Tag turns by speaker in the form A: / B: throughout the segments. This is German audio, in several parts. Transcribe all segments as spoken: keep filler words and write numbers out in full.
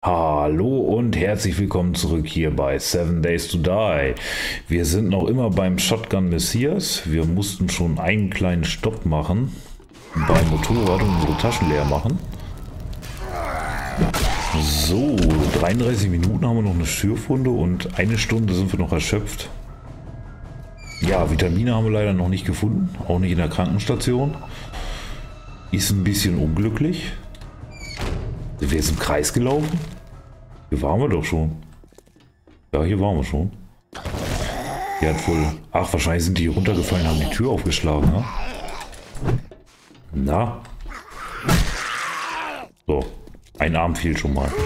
A: Hallo und herzlich willkommen zurück hier bei Seven Days to Die. Wir sind noch immer beim Shotgun Messias. Wir mussten schon einen kleinen Stopp machen beim Motorrad und unsere Taschen leer machen. So, dreiunddreißig Minuten haben wir noch eine Schürfwunde und eine Stunde sind wir noch erschöpft. Ja, Vitamine haben wir leider noch nicht gefunden, auch nicht in der Krankenstation. Ist ein bisschen unglücklich. Sind wir jetzt im Kreis gelaufen? Hier waren wir doch schon. Ja, hier waren wir schon. Der hat wohl... Ach, wahrscheinlich sind die hier runtergefallen und haben die Tür aufgeschlagen, ne? Na? So, ein Arm fehlt schon mal.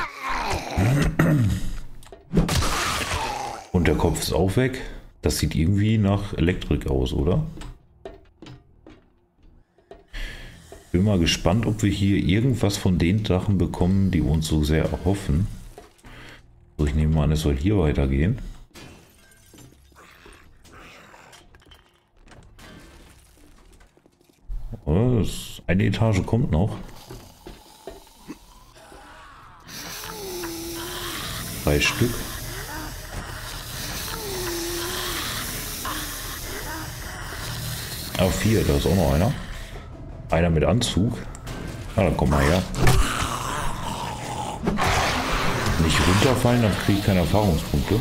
A: Und der Kopf ist auch weg. Das sieht irgendwie nach Elektrik aus, oder? Bin mal gespannt, ob wir hier irgendwas von den Sachen bekommen, die wir uns so sehr erhoffen. So, ich nehme mal an, es soll hier weitergehen. Oh, das, eine Etage kommt noch. Drei Stück. Ah, vier, da ist auch noch einer. Einer mit Anzug. Na, dann komm mal her. Nicht runterfallen, dann kriege ich keine Erfahrungspunkte.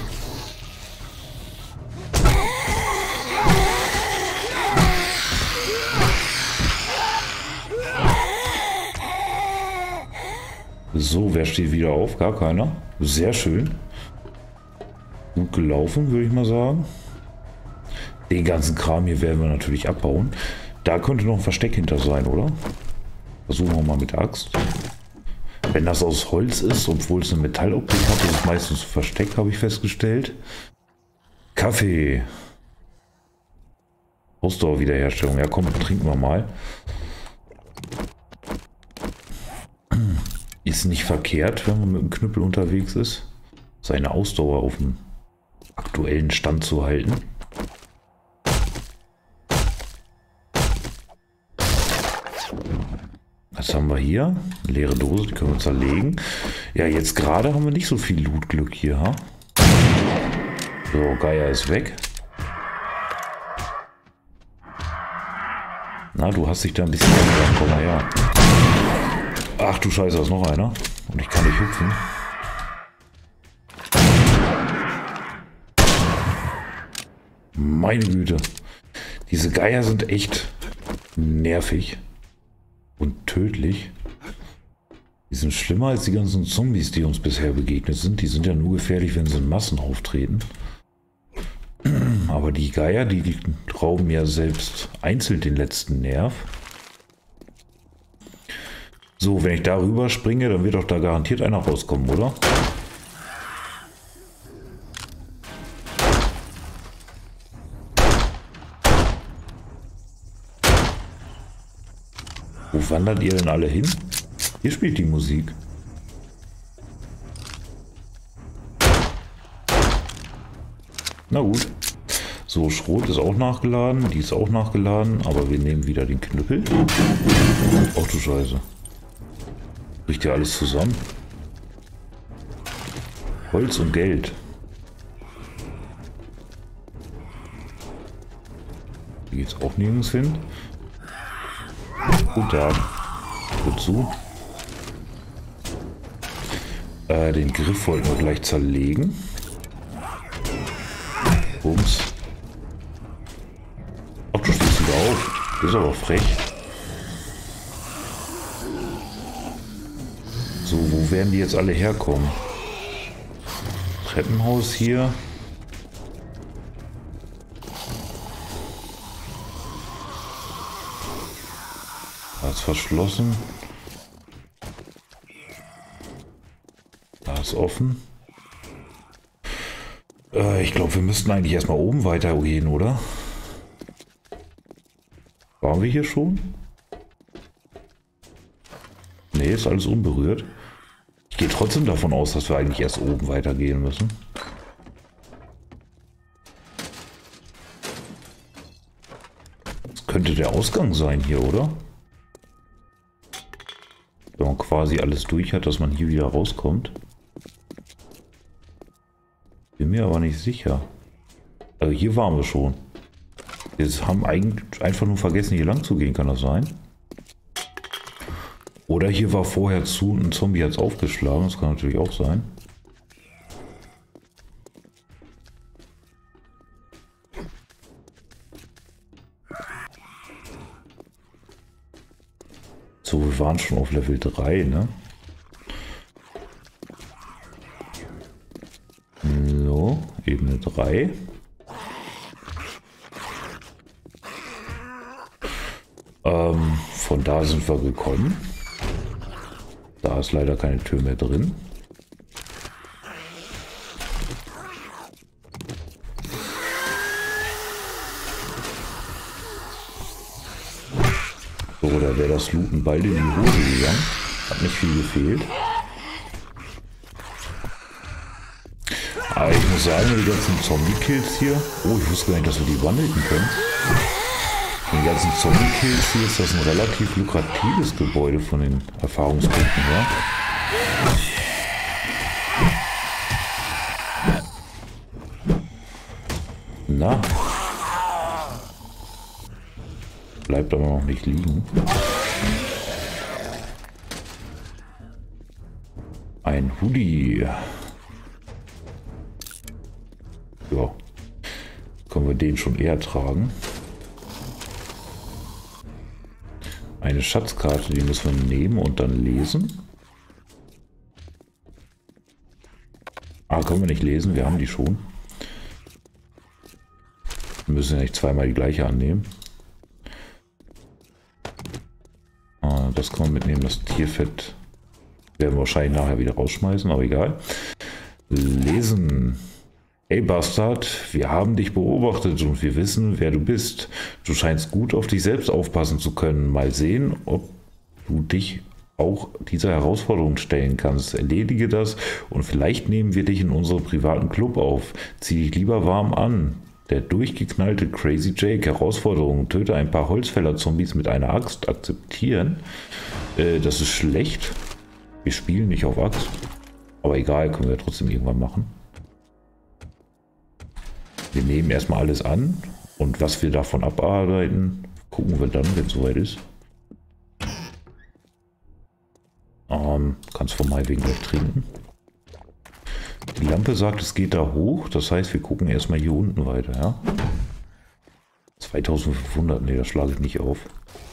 A: So, wer steht wieder auf? Gar keiner. Sehr schön. Gut gelaufen, würde ich mal sagen. Den ganzen Kram hier werden wir natürlich abbauen. Da könnte noch ein Versteck hinter sein, oder? Versuchen wir mal mit der Axt. Wenn das aus Holz ist, obwohl es eine Metalloptik hat, ist es meistens ein Versteck, habe ich festgestellt. Kaffee. Ausdauerwiederherstellung. Ja, komm, trinken wir mal. Ist nicht verkehrt, wenn man mit dem Knüppel unterwegs ist, seine Ausdauer auf dem aktuellen Stand zu halten. Was haben wir hier? Eine leere Dose, die können wir zerlegen. Ja, jetzt gerade haben wir nicht so viel Lootglück hier, ha? So, Geier ist weg. Na, du hast dich da ein bisschen gedacht. Komm mal her. Ach du Scheiße, da ist noch einer. Und ich kann nicht hüpfen. Meine Güte. Diese Geier sind echt nervig. Und tödlich. Die sind schlimmer als die ganzen Zombies, die uns bisher begegnet sind. Die sind ja nur gefährlich, wenn sie in Massen auftreten. Aber die Geier, die, die rauben ja selbst einzeln den letzten Nerv. So, wenn ich da rüber springe, dann wird doch da garantiert einer rauskommen, oder? Wo wandert ihr denn alle hin? Hier spielt die Musik. Na gut. So, Schrot ist auch nachgeladen. Die ist auch nachgeladen. Aber wir nehmen wieder den Knüppel. Ach du Scheiße. Bricht ja alles zusammen. Holz und Geld. Hier geht's auch nirgends hin. Guten Tag. Wozu? Äh, den Griff wollten wir gleich zerlegen. Bums. Ach, du stehst wieder auf. Das ist aber frech. So, wo werden die jetzt alle herkommen? Treppenhaus hier. Ist verschlossen. Da ist offen. Äh, ich glaube, wir müssten eigentlich erstmal oben weitergehen, oder? Waren wir hier schon? Ne, ist alles unberührt. Ich gehe trotzdem davon aus, dass wir eigentlich erst oben weitergehen müssen. Das könnte der Ausgang sein hier, oder? Wenn man quasi alles durch hat, dass man hier wieder rauskommt. Bin mir aber nicht sicher. Also hier waren wir schon. Wir haben eigentlich einfach nur vergessen, hier lang zu gehen, kann das sein? Oder hier war vorher zu und ein Zombie hat es aufgeschlagen, das kann natürlich auch sein. So, wir waren schon auf Level drei, ne? So, Ebene drei. Ähm, von da sind wir gekommen. Da ist leider keine Tür mehr drin. So, da wäre das Looten bald in die Hose gegangen. Hat nicht viel gefehlt. Aber ich muss sagen, die ganzen Zombie-Kills hier... Oh, ich wusste gar nicht, dass wir die wandeln können. Die ganzen Zombie-Kills hier ist das ein relativ lukratives Gebäude von den Erfahrungspunkten her. Na. Bleibt aber noch nicht liegen. Ein Hoodie. Ja. Können wir den schon eher tragen. Eine Schatzkarte, die müssen wir nehmen und dann lesen. Ah, können wir nicht lesen, wir haben die schon. Wir müssen ja nicht zweimal die gleiche annehmen. Ah, das können wir mitnehmen, das Tierfett werden wir wahrscheinlich nachher wieder rausschmeißen, aber egal. Lesen. Hey Bastard, wir haben dich beobachtet und wir wissen, wer du bist. Du scheinst gut auf dich selbst aufpassen zu können. Mal sehen, ob du dich auch dieser Herausforderung stellen kannst. Erledige das und vielleicht nehmen wir dich in unseren privaten Club auf. Zieh dich lieber warm an. Der durchgeknallte Crazy Jake. Herausforderung. Töte ein paar Holzfäller-Zombies mit einer Axt. Akzeptieren. Äh, das ist schlecht. Wir spielen nicht auf Axt. Aber egal, können wir trotzdem irgendwann machen. Wir nehmen erstmal alles an und was wir davon abarbeiten, gucken wir dann, wenn es soweit ist. Ähm, kannst von mal wegen gleich trinken. Die Lampe sagt, es geht da hoch, das heißt, wir gucken erstmal hier unten weiter, ja. zweitausendfünfhundert, ne, das schlage ich nicht auf.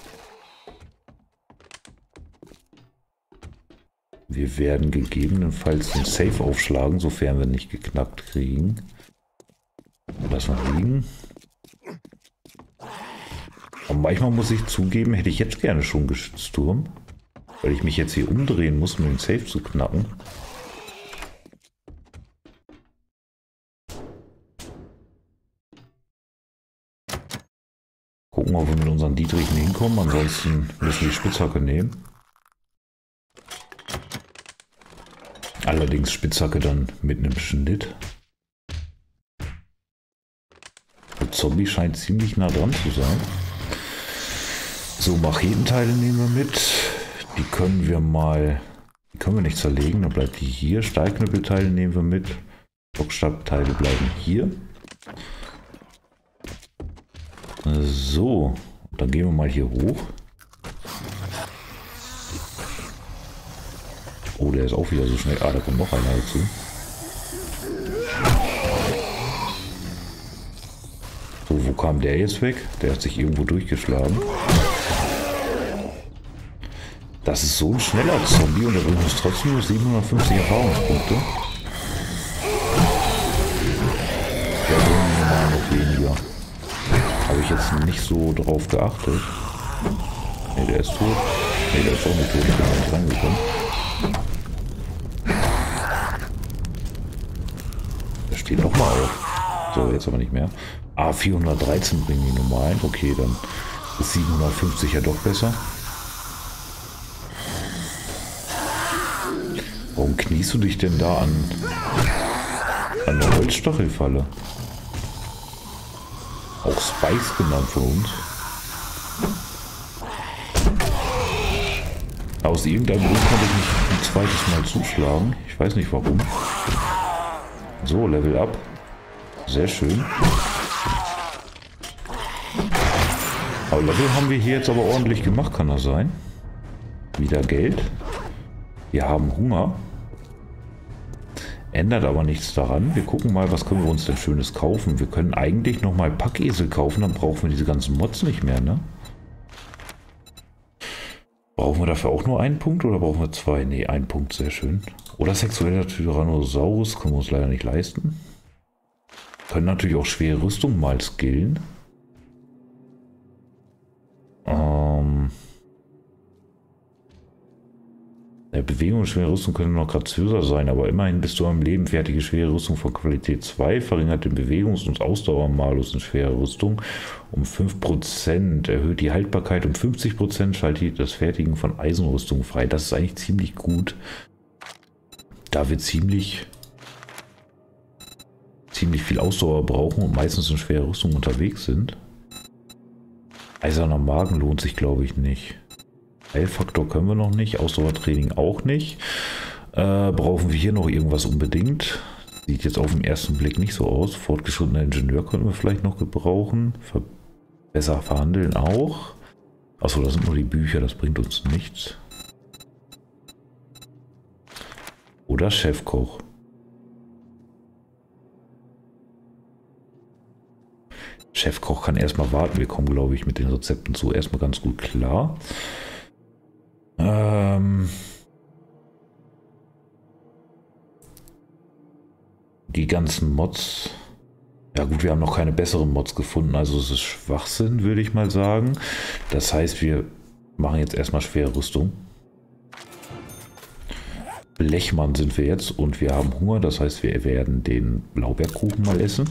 A: Wir werden gegebenenfalls den Safe aufschlagen, sofern wir nicht geknackt kriegen. Lass mal liegen. Und manchmal muss ich zugeben, hätte ich jetzt gerne schon Geschützturm. Weil ich mich jetzt hier umdrehen muss, um den Safe zu knacken. Gucken, ob wir mit unseren Dietrichen hinkommen. Ansonsten müssen wir die Spitzhacke nehmen. Allerdings Spitzhacke dann mit einem Schnitt. Der Zombie scheint ziemlich nah dran zu sein. So, Machetenteile nehmen wir mit. Die können wir mal... Die können wir nicht zerlegen, dann bleibt die hier. Stahlknüppelteile nehmen wir mit. Bockstabteile bleiben hier. So, dann gehen wir mal hier hoch. Oh, der ist auch wieder so schnell. Ah, da kommt noch einer dazu. So, wo kam der jetzt weg? Der hat sich irgendwo durchgeschlagen. Das ist so ein schneller Zombie und der bringt uns trotzdem nur siebenhundertfünfzig Erfahrungspunkte. Der bringt normal noch weniger. Habe ich jetzt nicht so drauf geachtet. Ne, der ist tot. Ne, der ist auch nicht tot. Ich bin nicht reingekommen. Der steht auch mal auf. So, jetzt aber nicht mehr. Ah, vierhundertdreizehn bringen die normalen. Okay, dann ist siebenhundertfünfzig ja doch besser. Warum kniest du dich denn da an, an der Holzstachelfalle? Auch Spice genannt von uns. Aus irgendeinem Grund konnte ich nicht ein zweites Mal zuschlagen. Ich weiß nicht warum. So, Level up. Sehr schön. Aber Level haben wir hier jetzt aber ordentlich gemacht, kann das sein? Wieder Geld. Wir haben Hunger. Ändert aber nichts daran. Wir gucken mal, was können wir uns denn Schönes kaufen. Wir können eigentlich nochmal Packesel kaufen, dann brauchen wir diese ganzen Mods nicht mehr, ne? Brauchen wir dafür auch nur einen Punkt oder brauchen wir zwei? Ne, einen Punkt, sehr schön. Oder sexueller Tyrannosaurus, können wir uns leider nicht leisten. Können natürlich auch schwere Rüstung mal skillen. Ähm... Ja, Bewegung und schwere Rüstung können noch graziöser sein, aber immerhin bist du am Leben. Fertige schwere Rüstung von Qualität zwei, verringert den Bewegungs- und Ausdauermalus in schwere Rüstung um fünf Prozent, erhöht die Haltbarkeit um fünfzig Prozent, schaltet das Fertigen von Eisenrüstung frei. Das ist eigentlich ziemlich gut, da wir ziemlich, ziemlich viel Ausdauer brauchen und meistens in schwere Rüstung unterwegs sind. Eiserner Magen lohnt sich, glaube ich, nicht. Heilfaktor können wir noch nicht, Ausdauertraining auch nicht. Äh, brauchen wir hier noch irgendwas unbedingt? Sieht jetzt auf den ersten Blick nicht so aus. Fortgeschrittener Ingenieur könnten wir vielleicht noch gebrauchen. Ver besser verhandeln auch. Achso, das sind nur die Bücher, das bringt uns nichts. Oder Chefkoch. Chefkoch kann erstmal warten. Wir kommen, glaube ich, mit den Rezepten so erstmal ganz gut klar. Ähm, die ganzen Mods. Ja gut, wir haben noch keine besseren Mods gefunden, also es ist Schwachsinn, würde ich mal sagen. Das heißt, wir machen jetzt erstmal schwere Rüstung. Blechmann sind wir jetzt und wir haben Hunger, das heißt, wir werden den Blaubeerkuchen mal essen.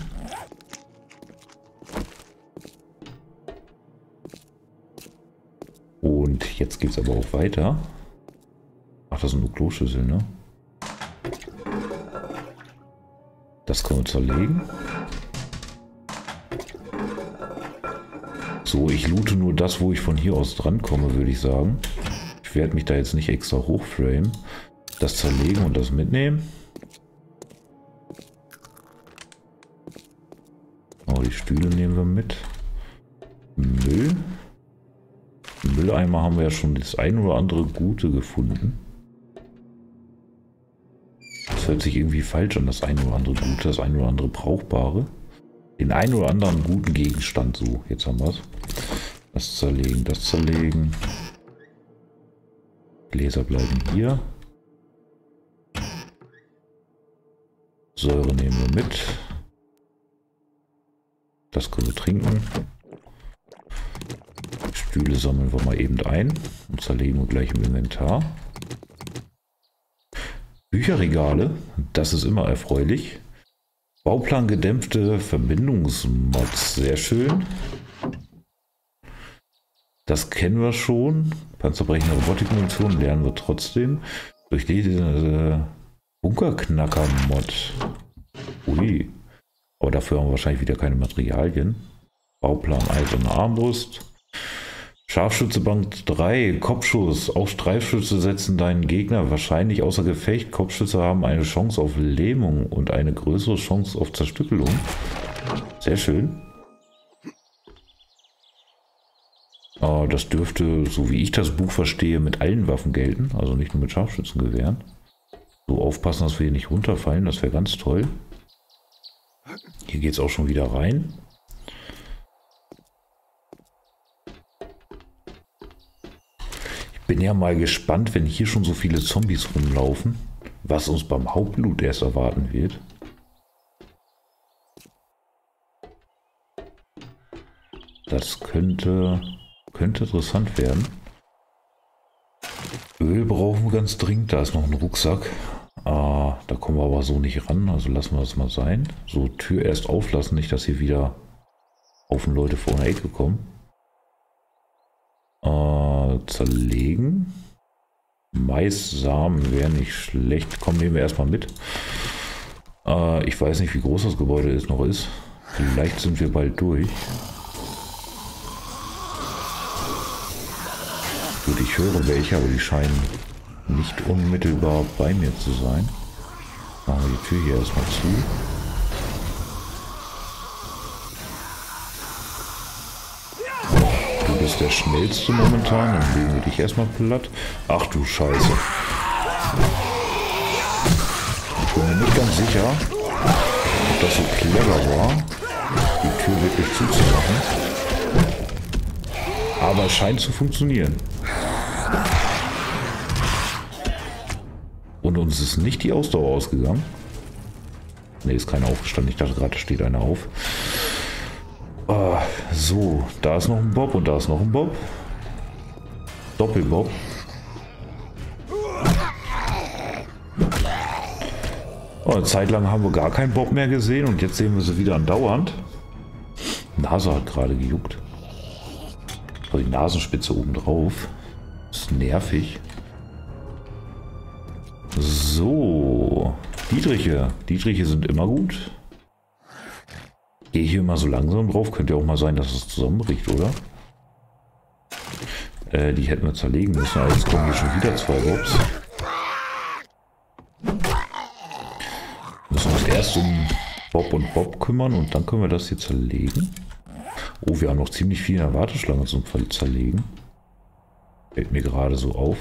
A: Und jetzt geht es aber auch weiter. Ach, das sind nur Kloschüsseln, ne? Das können wir zerlegen. So, ich loote nur das, wo ich von hier aus dran komme, würde ich sagen. Ich werde mich da jetzt nicht extra hochframen. Das zerlegen und das mitnehmen. Oh, die Stühle nehmen wir mit. Müll. Mülleimer haben wir ja schon das ein oder andere Gute gefunden. Das hört sich irgendwie falsch an, das ein oder andere Gute, das ein oder andere Brauchbare. Den einen oder anderen guten Gegenstand, so, jetzt haben wir es. Das zerlegen, das zerlegen. Gläser bleiben hier. Säure nehmen wir mit. Das können wir trinken. Stühle sammeln wir mal eben ein und zerlegen wir gleich im Inventar. Bücherregale, das ist immer erfreulich. Bauplan gedämpfte Verbindungsmods, sehr schön. Das kennen wir schon. Panzerbrechende Robotikmunition lernen wir trotzdem. Durch diese Bunkerknacker-Mod. Ui. Aber dafür haben wir wahrscheinlich wieder keine Materialien. Bauplan eiserne Armbrust. Scharfschütze Band drei, Kopfschuss. Auch Streifschütze setzen deinen Gegner wahrscheinlich außer Gefecht. Kopfschütze haben eine Chance auf Lähmung und eine größere Chance auf Zerstückelung. Sehr schön. Äh, das dürfte, so wie ich das Buch verstehe, mit allen Waffen gelten. Also nicht nur mit Scharfschützengewehren. So aufpassen, dass wir hier nicht runterfallen. Das wäre ganz toll. Hier geht es auch schon wieder rein. Bin ja mal gespannt, wenn hier schon so viele Zombies rumlaufen, was uns beim Hauptloot erst erwarten wird. Das könnte, könnte interessant werden. Öl brauchen wir ganz dringend, da ist noch ein Rucksack. Ah, da kommen wir aber so nicht ran, also lassen wir das mal sein. So, Tür erst auflassen, nicht dass hier wieder Haufen Leute vor der Ecke kommen. Äh, zerlegen. Maissamen wäre nicht schlecht. Komm, nehmen wir erstmal mit. Äh, ich weiß nicht, wie groß das Gebäude ist, noch ist. Vielleicht sind wir bald durch. Gut, ich Ich höre welche, aber die scheinen nicht unmittelbar bei mir zu sein. Machen wir die Tür hier erstmal zu. Du bist der schnellste momentan, dann legen wir dich erstmal platt. Ach du Scheiße. Ich bin mir nicht ganz sicher, ob das so clever war, die Tür wirklich zuzumachen. Aber es scheint zu funktionieren. Und uns ist nicht die Ausdauer ausgegangen. Ne, ist keiner aufgestanden. Ich dachte gerade, steht einer auf. Ah, so, da ist noch ein Bob und da ist noch ein Bob. Doppelbob. Oh, eine Zeit lang haben wir gar keinen Bob mehr gesehen und jetzt sehen wir sie wieder andauernd. Nase hat gerade gejuckt. Die Nasenspitze oben drauf. Ist nervig. So. Dietriche. Dietriche sind immer gut. Gehe hier mal so langsam drauf. Könnte ja auch mal sein, dass es zusammenbricht, oder? Äh, die hätten wir zerlegen müssen. Aber jetzt kommen hier schon wieder zwei Bobs. Wir müssen uns erst um Bob und Bob kümmern und dann können wir das hier zerlegen. Oh, wir haben noch ziemlich viel in der Warteschlange zum Zerlegen. Fällt mir gerade so auf.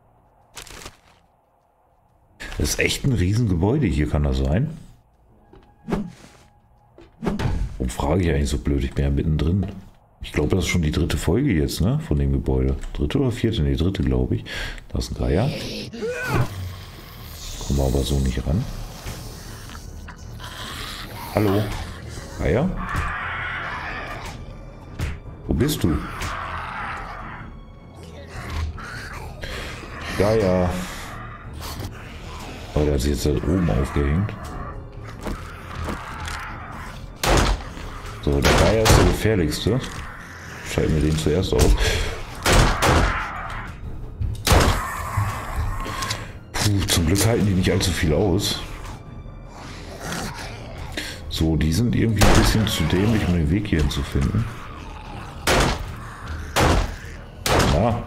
A: Das ist echt ein Riesengebäude hier, kann das sein? Warum frage ich eigentlich so blöd? Ich bin ja mittendrin. Ich glaube, das ist schon die dritte Folge jetzt, ne? Von dem Gebäude. Dritte oder vierte? Ne, dritte, glaube ich. Da ist ein Geier. Kommen wir aber so nicht ran. Hallo? Geier? Wo bist du? Geier. Oh, der hat sich jetzt da oben aufgehängt. So, der Geier ist der gefährlichste. Schalten wir den zuerst auf. Puh, zum Glück halten die nicht allzu viel aus. So, die sind irgendwie ein bisschen zu dämlich, um den Weg hierhin zu finden. Ja.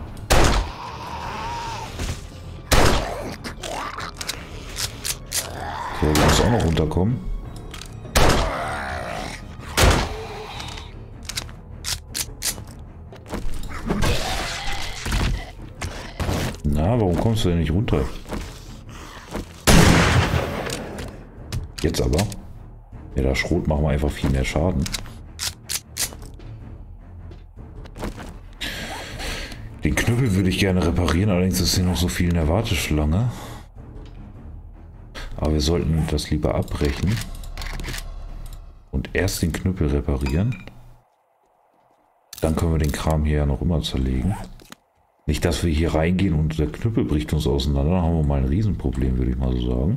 A: So, du musst auch noch runterkommen. Na, warum kommst du denn nicht runter? Jetzt aber. Ja, der Schrot machen wir einfach viel mehr Schaden. Den Knüppel würde ich gerne reparieren, allerdings ist hier noch so viel in der Warteschlange. Aber wir sollten das lieber abbrechen. Und erst den Knüppel reparieren. Dann können wir den Kram hier ja noch immer zerlegen. Nicht, dass wir hier reingehen und der Knüppel bricht uns auseinander. Dann haben wir mal ein Riesenproblem, würde ich mal so sagen.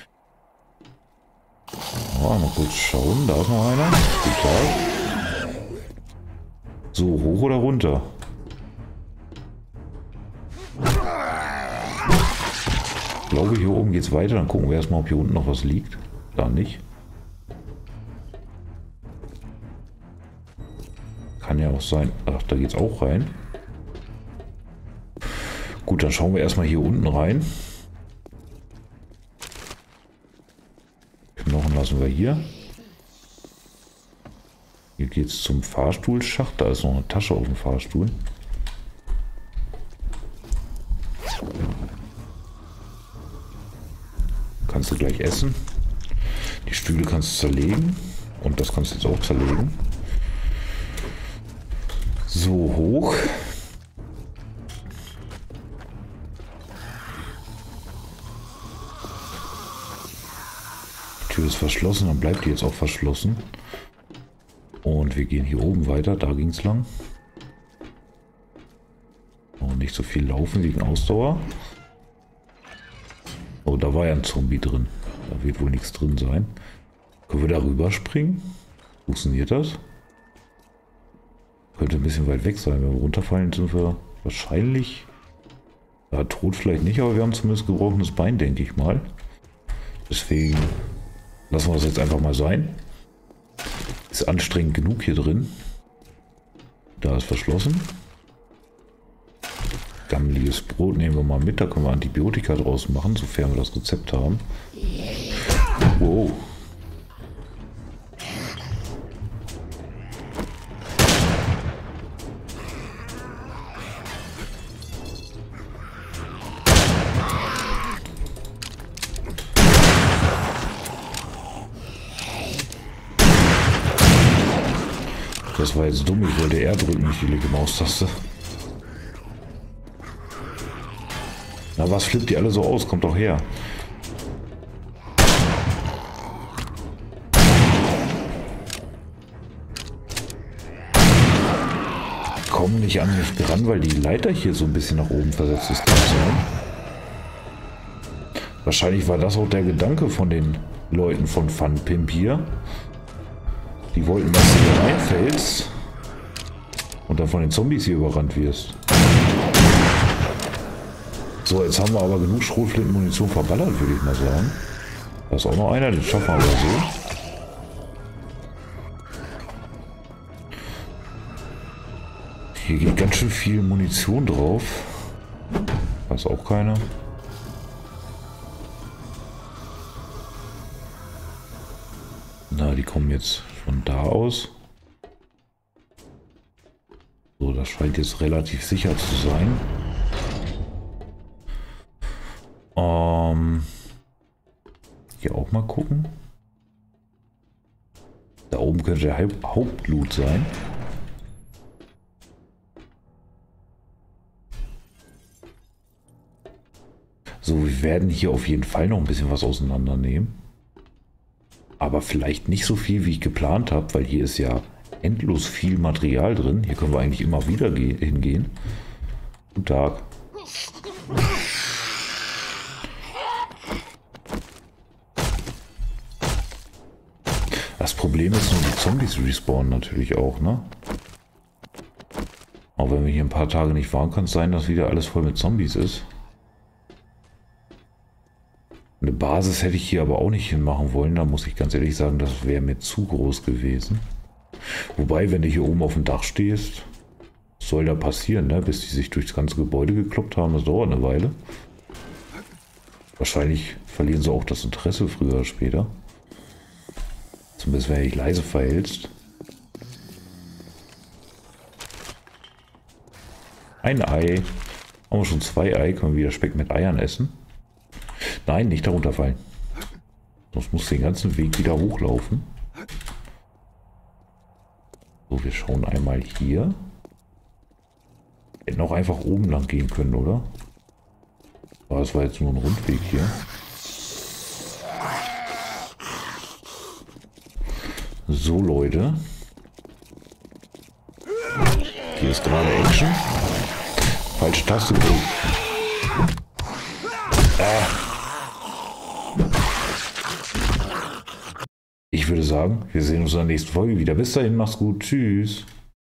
A: Oh, mal kurz schauen. Da ist noch einer. Total. So, hoch oder runter? Ich glaube, hier oben geht es weiter. Dann gucken wir erstmal, ob hier unten noch was liegt. Da nicht. Kann ja auch sein. Ach, da geht es auch rein. Gut, dann schauen wir erstmal hier unten rein. Knochen lassen wir hier. Hier geht es zum Fahrstuhlschacht. Da ist noch eine Tasche auf dem Fahrstuhl. Kannst du gleich essen. Die Stühle kannst du zerlegen. Und das kannst du jetzt auch zerlegen. So, hoch. Die Tür ist verschlossen, dann bleibt die jetzt auch verschlossen. Und wir gehen hier oben weiter. Da ging es lang. Und nicht so viel laufen wegen Ausdauer. Oh, da war ja ein Zombie drin. Da wird wohl nichts drin sein. Können wir da rüber springen? Funktioniert das? Könnte ein bisschen weit weg sein. Wenn wir runterfallen, sind wir wahrscheinlich... Ja, tot vielleicht nicht, aber wir haben zumindest gebrochenes Bein, denke ich mal. Deswegen lassen wir das jetzt einfach mal sein. Ist anstrengend genug hier drin. Da ist verschlossen. gammeliges Brot nehmen wir mal mit. Da können wir Antibiotika draus machen, sofern wir das Rezept haben. Wow. Das war jetzt dumm, ich wollte R drücken, nicht die linke Maustaste. Na, was flippt die alle so aus? Kommt doch her. Kommen nicht an mich dran, weil die Leiter hier so ein bisschen nach oben versetzt ist. Wahrscheinlich war das auch der Gedanke von den Leuten von Funpimp hier. Die wollten, dass du hier reinfällst und dann von den Zombies hier überrannt wirst. So, jetzt haben wir aber genug Schrotflintenmunition verballert, würde ich mal sagen. Da ist auch noch einer, den schaffen wir aber so. Hier geht ganz schön viel Munition drauf. Da ist auch keiner. Na, die kommen jetzt von da aus. So, das scheint jetzt relativ sicher zu sein. Ähm, hier auch mal gucken. Da oben könnte der Hauptloot sein. So, wir werden hier auf jeden Fall noch ein bisschen was auseinandernehmen. Aber vielleicht nicht so viel, wie ich geplant habe, weil hier ist ja endlos viel Material drin. Hier können wir eigentlich immer wieder hingehen. Guten Tag. Das Problem ist nur, die Zombies respawnen natürlich auch, ne? Auch wenn wir hier ein paar Tage nicht waren, kann es sein, dass wieder alles voll mit Zombies ist. Eine Basis hätte ich hier aber auch nicht hinmachen wollen. Da muss ich ganz ehrlich sagen, das wäre mir zu groß gewesen. Wobei, wenn du hier oben auf dem Dach stehst, soll da passieren, ne? Bis die sich durchs ganze Gebäude gekloppt haben. Das dauert eine Weile. Wahrscheinlich verlieren sie auch das Interesse früher oder später. Zumindest wenn du dich leise verhältst. Ein Ei. Haben wir schon zwei Ei. Können wir wieder Speck mit Eiern essen? Nein, nicht darunter fallen. Sonst muss den ganzen Weg wieder hochlaufen. So, wir schauen einmal hier. Wir hätten auch einfach oben lang gehen können, oder? Aber das war jetzt nur ein Rundweg hier. So, Leute. Hier ist gerade Action. Falsche Taste gedrückt. Ah. Ich würde sagen, wir sehen uns in der nächsten Folge wieder. Bis dahin, mach's gut. Tschüss.